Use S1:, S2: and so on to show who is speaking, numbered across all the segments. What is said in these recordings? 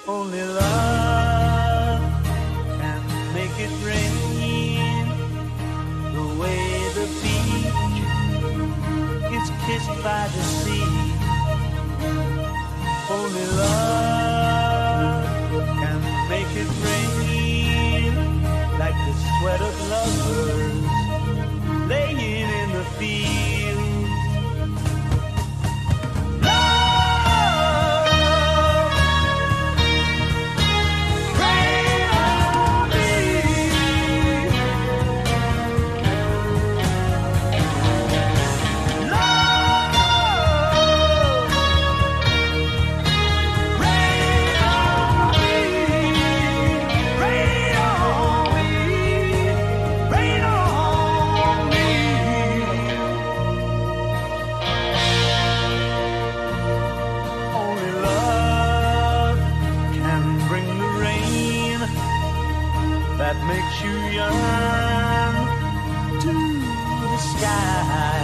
S1: Only love can make it rain the way the beach is kissed by the sea. Only love can make it rain like the sweat of lovers laying in the fields. That makes you yearn to the sky.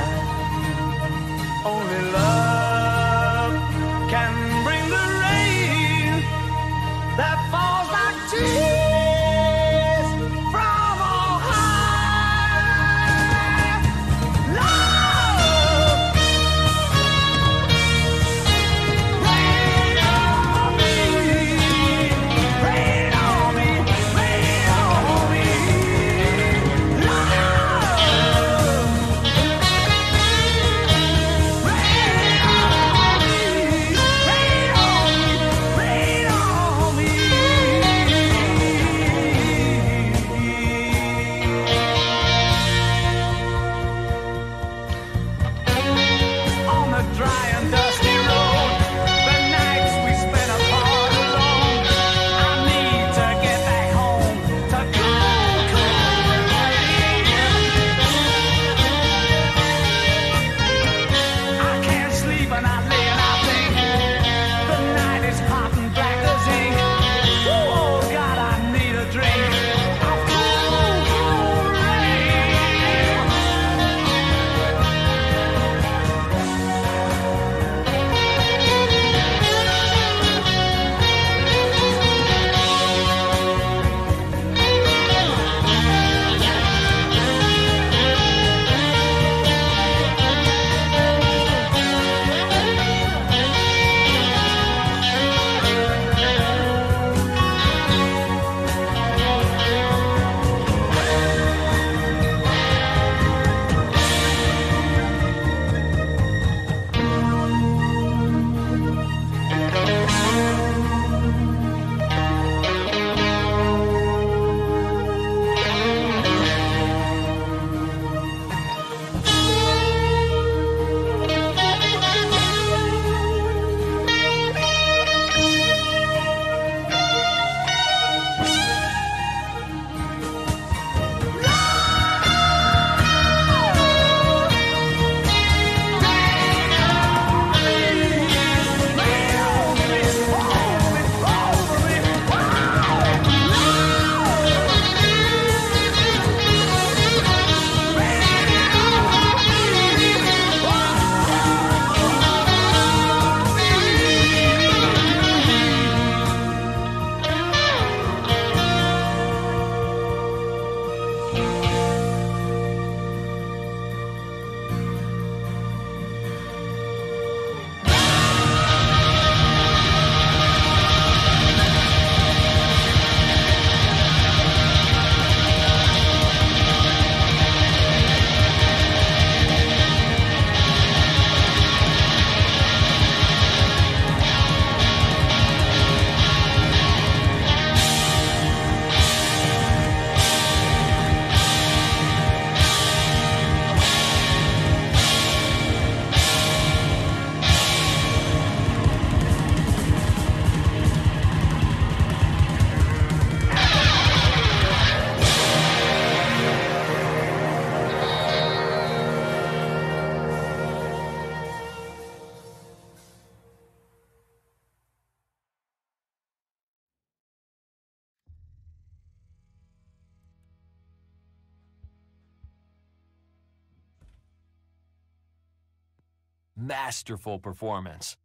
S1: Only love can bring the rain that falls like tears from on high. Love, rain on me, rain on me, rain on me. Dry and dusty road, the nights we spent apart alone. I need to get back home to cool, cool rain. I can't sleep and I lay and I think the night is hot and black as ink. Oh God, I need a drink of cool, cool rain.
S2: Masterful performance.